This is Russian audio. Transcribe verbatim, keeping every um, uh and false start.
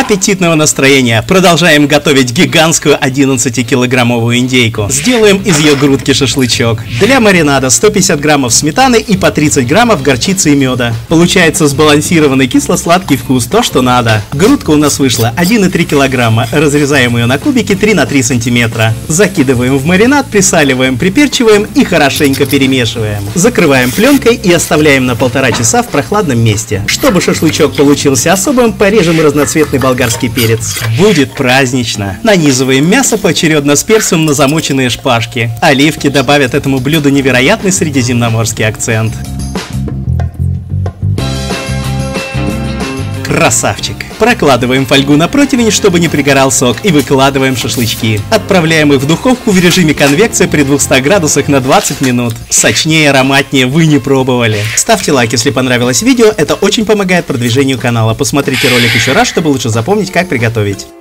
Аппетитного настроения! Продолжаем готовить гигантскую одиннадцатикилограммовую индейку. Сделаем из ее грудки шашлычок. Для маринада сто пятьдесят граммов сметаны и по тридцать граммов горчицы и меда. Получается сбалансированный кисло-сладкий вкус, то что надо. Грудка у нас вышла один и три килограмма. Разрезаем ее на кубики три на три сантиметра. Закидываем в маринад, присаливаем, приперчиваем и хорошенько перемешиваем. Закрываем пленкой и оставляем на полтора часа в прохладном месте. Чтобы шашлычок получился особым, порежем разноцветный болгарский перец. Будет празднично. Нанизываем мясо поочередно с перцем на замоченные шпажки. Оливки добавят этому блюду невероятный средиземноморский акцент. Красавчик! Прокладываем фольгу на противень, чтобы не пригорал сок, и выкладываем шашлычки. Отправляем их в духовку в режиме конвекция при двухстах градусах на двадцать минут. Сочнее, ароматнее вы не пробовали. Ставьте лайк, если понравилось видео, это очень помогает продвижению канала. Посмотрите ролик еще раз, чтобы лучше запомнить, как приготовить.